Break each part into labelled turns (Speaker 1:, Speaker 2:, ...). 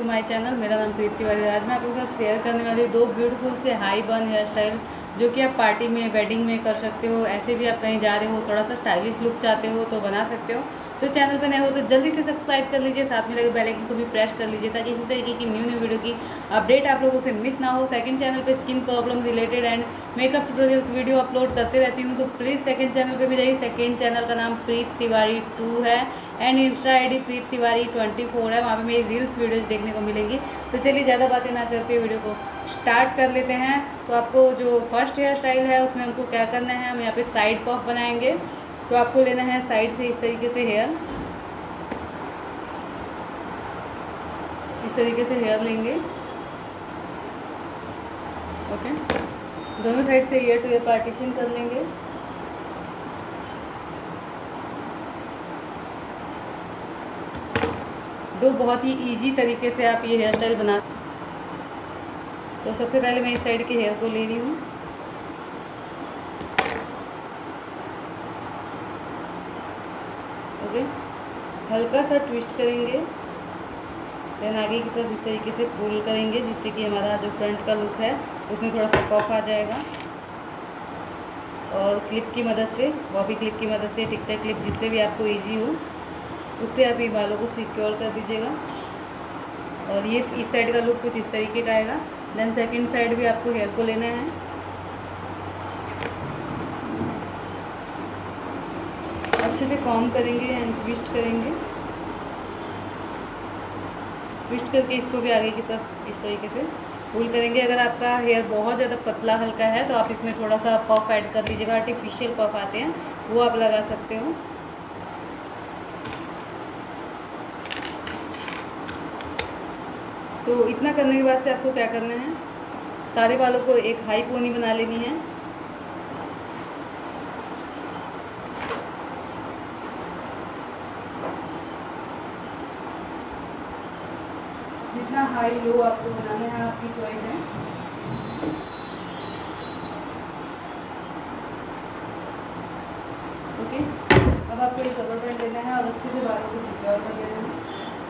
Speaker 1: My channel. मेरा नाम प्रीति तिवारी। आज मैं आप लोगों के साथ शेयर करने वाली हूँ 2 ब्यूटीफुल से हाई बन हेयर स्टाइल जो कि आप पार्टी में, वेडिंग में कर सकते हो। ऐसे भी आप कहीं जा रहे हो, थोड़ा सा स्टाइलिश लुक चाहते हो तो बना सकते हो। तो चैनल पर नए हो तो जल्दी से सब्सक्राइब कर लीजिए, साथ में लगे बेल आइकन को भी प्रेस कर लीजिए ताकि इसी तरीके की न्यू वीडियो की अपडेट आप लोगों से मिस ना हो। सेकंड चैनल पे skin problem related and makeup tutorials video upload करते रहती हूँ, तो प्लीज़ सेकंड चैनल पे भी जाइए। सेकंड चैनल का नाम प्रीति तिवारी 2 है and insta I D Preeti Tiwari 24 है। वहाँ पे मेरी रील्स वीडियोज़ देखने को मिलेंगी। तो चलिए ज़्यादा बातें ना करते हुए वीडियो को स्टार्ट कर लेते हैं। तो आपको जो फर्स्ट हेयर स्टाइल है उसमें हमको क्या करना है, हम यहाँ पे साइड पफ बनाएंगे। तो आपको लेना है साइड से इस तरीके से हेयर, इस तरीके से हेयर लेंगे। ओके, दोनों साइड से ईयर टू ईयर पार्टीशन कर लेंगे। दो बहुत ही इजी तरीके से आप ये हेयर स्टाइल बना। तो सबसे पहले मैं इस साइड के हेयर को ले रही हूँ। ओके, हल्का सा ट्विस्ट करेंगे, देन आगे की तरफ इस तरीके से पुल करेंगे जिससे कि हमारा जो फ्रंट का लुक है उसमें थोड़ा सा पफ आ जाएगा। और क्लिप की मदद से, बॉबी क्लिप की मदद से, टिक टैक क्लिप जिससे भी आपको इजी हो उससे आप ये बालों को सिक्योर कर दीजिएगा। और ये इस साइड का लुक कुछ इस तरीके का आएगा। देन सेकंड साइड भी आपको हेयर को लेना है, अच्छे से कॉम्ब करेंगे एंड ट्विस्ट करेंगे। ट्विस्ट करके इसको भी आगे की तरफ इस तरीके से पुल करेंगे। अगर आपका हेयर बहुत ज़्यादा पतला हल्का है तो आप इसमें थोड़ा सा पफ ऐड कर दीजिएगा। आर्टिफिशियल पफ आते हैं वो आप लगा सकते हो। तो इतना करने के बाद से आपको क्या करना है, सारे बालों को एक हाई पोनी बना लेनी है। जितना हाई लो आपको बनाना है आपकी चॉइस है। ओके, अब आपको ये कवर बैंड लेना है और अच्छे से बालों को सिक्योर कर देना है।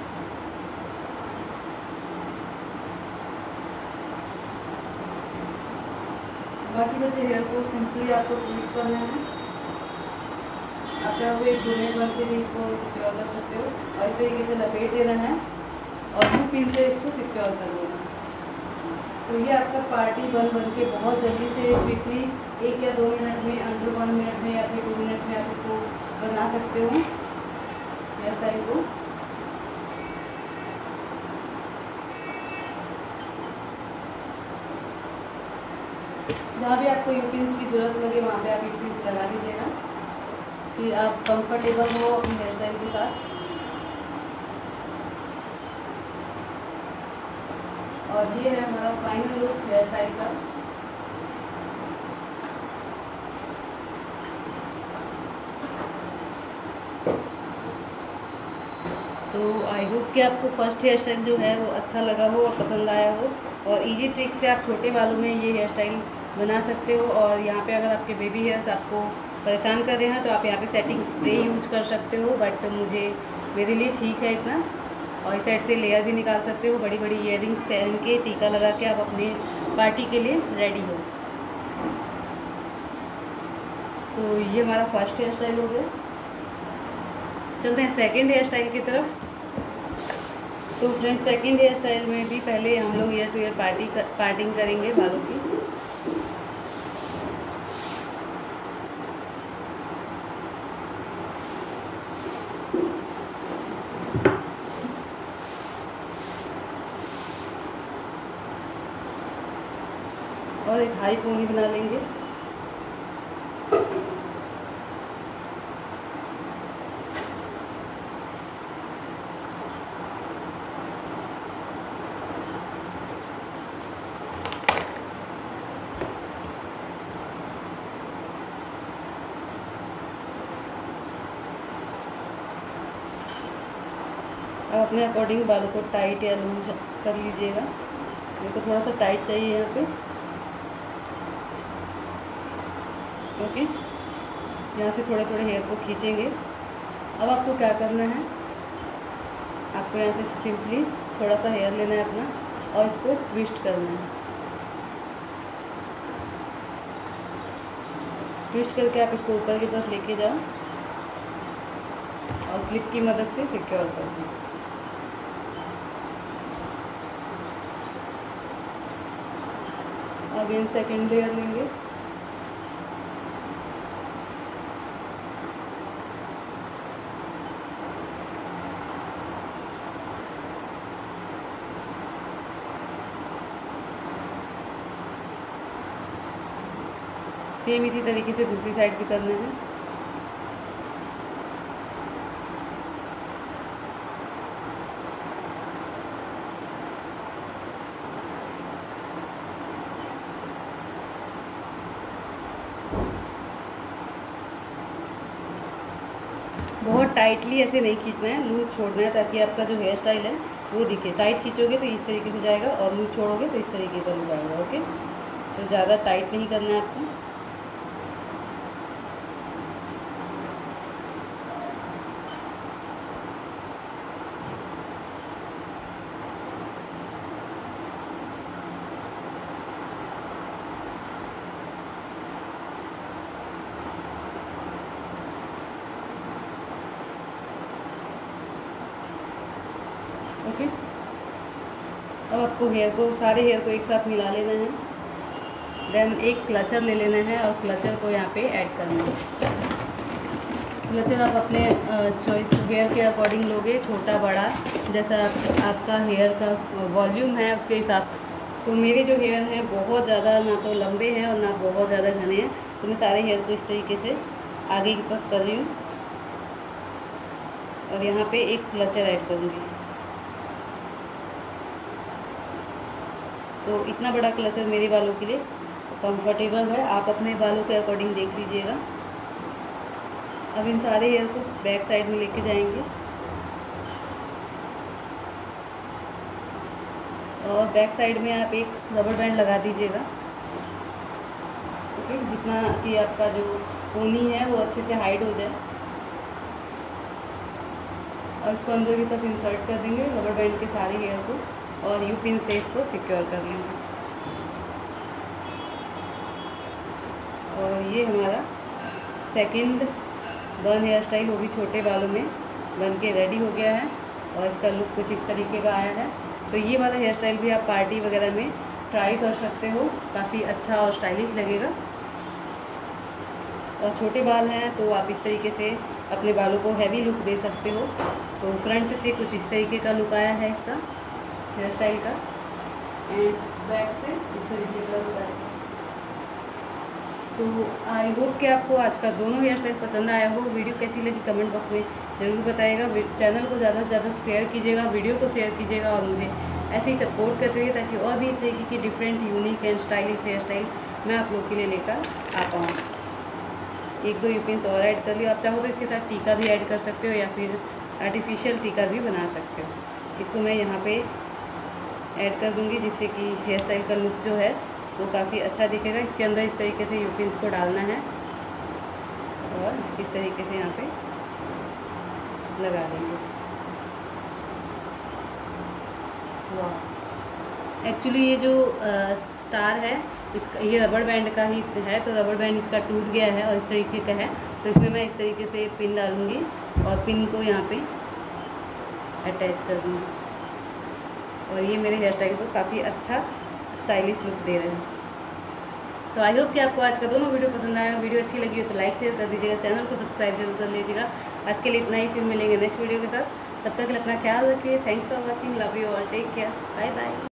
Speaker 1: बाकी बचे हेयर को सिंपली आपको ट्विस्ट करना है। आप चाहो एक घूमे बन से भी इसको सिक्योर कर सकते हो और इस तरीके से लपेट देना है और यू पिन से इसको सिक्योर कर देना। तो ये आपका पार्टी बन के बहुत जल्दी से क्विकली 1 या 2 मिनट में, अंडर 1 मिनट में या फिर 2 मिनट में आप इसको बना सकते हो हेयर स्टाइल को। जहाँ भी आपको यूपिन्स की ज़रूरत लगे वहाँ पे आप यूपिन्स लगा दीजिएगा कि आप कंफर्टेबल हो अपनी हेयर स्टाइल के साथ। और ये है हमारा फाइनल लुक हेयर स्टाइल का। तो आई होप कि आपको फर्स्ट हेयर स्टाइल जो है वो अच्छा लगा हो और पसंद आया हो। और इजी ट्रिक से आप छोटे बालों में ये हेयर स्टाइल बना सकते हो। और यहाँ पे अगर आपके बेबी हेयर्स आपको परेशान कर रहे हैं तो आप यहाँ पे सेटिंग स्प्रे यूज कर सकते हो, बट मेरे लिए ठीक है इतना। और इस साइड से लेयर भी निकाल सकते हो। बड़ी बड़ी इयररिंग्स पहन के, टीका लगा के आप अपने पार्टी के लिए रेडी हो। तो ये हमारा फर्स्ट हेयर स्टाइल हो गया। चलते हैं सेकंड हेयर स्टाइल की तरफ। तो फ्रेंड, सेकंड हेयर स्टाइल में भी पहले हम लोग ईयर टू ईयर पार्टिंग करेंगे बालों की। और एक हाई पोनी बना लेंगे। अब अपने अकॉर्डिंग बालों को टाइट या लूज कर लीजिएगा। मेरे को थोड़ा सा टाइट चाहिए यहाँ पे। ओके, यहाँ से थोड़े थोड़े हेयर को खींचेंगे। अब आपको क्या करना है, आपको यहाँ से सिंपली थोड़ा सा हेयर लेना है अपना और इसको ट्विस्ट करना है। ट्विस्ट करके आप इसको ऊपर की तरफ लेके जाओ और क्लिप की मदद से सिक्योर कर दो। अगेन सेकेंड लेयर लेंगे। सेम इसी तरीके से दूसरी साइड भी करना है। बहुत टाइटली ऐसे नहीं खींचना है, लूज छोड़ना है ताकि आपका जो हेयर स्टाइल है वो दिखे। टाइट खींचोगे तो इस तरीके से जाएगा और लूज छोड़ोगे तो इस तरीके का लुक आएगा। ओके, तो ज़्यादा टाइट नहीं करना है आपको। ओके, अब आपको हेयर को, सारे हेयर को एक साथ मिला लेना है। देन एक क्लचर ले लेना है और क्लचर को यहाँ पे ऐड करना है। क्लचर आप अपने चॉइस हेयर के अकॉर्डिंग लोगे, छोटा बड़ा, जैसा आपका हेयर का वॉल्यूम है उसके हिसाब। तो मेरे जो हेयर हैं बहुत ज़्यादा ना तो लंबे हैं और ना बहुत ज़्यादा घने हैं, तो मैं सारे हेयर को इस तरीके से आगे की तरफ कर रही हूँ और यहाँ पे एक क्लचर ऐड करूँगी। तो इतना बड़ा क्लचर मेरे बालों के लिए कंफर्टेबल है, आप अपने बालों के अकॉर्डिंग देख लीजिएगा। अब इन सारे हेयर को बैक साइड में लेके जाएंगे और बैक साइड में आप एक रबर बैंड लगा दीजिएगा। ओके, जितना कि आपका जो पोनी है वो अच्छे से हाइड हो जाए और इसको अंदर की तरफ इंसर्ट कर देंगे रबर बैंड के सारे हेयर को और यू पिन से इसको सिक्योर कर लेंगे। और ये हमारा सेकंड बन हेयर स्टाइल, वो भी छोटे बालों में बन के रेडी हो गया है और इसका लुक कुछ इस तरीके का आया है। तो ये वाला हेयर स्टाइल भी आप पार्टी वगैरह में ट्राई कर सकते हो, काफ़ी अच्छा और स्टाइलिश लगेगा। और छोटे बाल हैं तो आप इस तरीके से अपने बालों को हैवी लुक दे सकते हो। तो फ्रंट से कुछ इस तरीके का लुक आया है इसका हेयर स्टाइल का, एंड बैक से इस तरीके का लुक आएगा। तो आई होप कि आपको आज का दोनों हेयर स्टाइल पसंद आया हो। वीडियो कैसी लगी कमेंट बॉक्स में ज़रूर बताइएगा। चैनल को ज़्यादा से ज़्यादा शेयर कीजिएगा, वीडियो को शेयर कीजिएगा और मुझे ऐसे ही सपोर्ट करते रहिए ताकि और भी इस तरीके की different, unique and stylish hairstyle मैं आप लोग के लिए लेकर आ पाऊँ। एक दो यूपिन्स और ऐड कर लियो, आप चाहो तो इसके साथ टीका भी ऐड कर सकते हो या फिर आर्टिफिशियल टीका भी बना सकते हो। इसको मैं यहाँ पे ऐड कर दूँगी जिससे कि हेयर स्टाइल का लुक जो है वो काफ़ी अच्छा दिखेगा। इसके अंदर इस तरीके से यूपिन्स को डालना है और इस तरीके से यहाँ पे लगा देंगे। वाह, एक्चुअली ये जो स्टार है इसका, ये रबर बैंड का ही है, तो रबर बैंड इसका टूट गया है और इस तरीके का है, तो इसमें मैं इस तरीके से पिन डालूँगी और पिन को यहाँ पे अटैच कर दूँगी और ये मेरे हेयर स्टाइल को काफ़ी अच्छा स्टाइलिश लुक दे रहे हैं। तो आई होप कि आपको आज का दोनों वीडियो पसंद आया। वीडियो अच्छी लगी हो तो लाइक शेयर कर दीजिएगा, चैनल को सब्सक्राइब जरूर कर लीजिएगा। आज के लिए इतना ही, फिर मिलेंगे नेक्स्ट वीडियो के साथ। तब तक के लिए अपना ख्याल रखिए। Thanks for watching, love you all, take care, bye bye.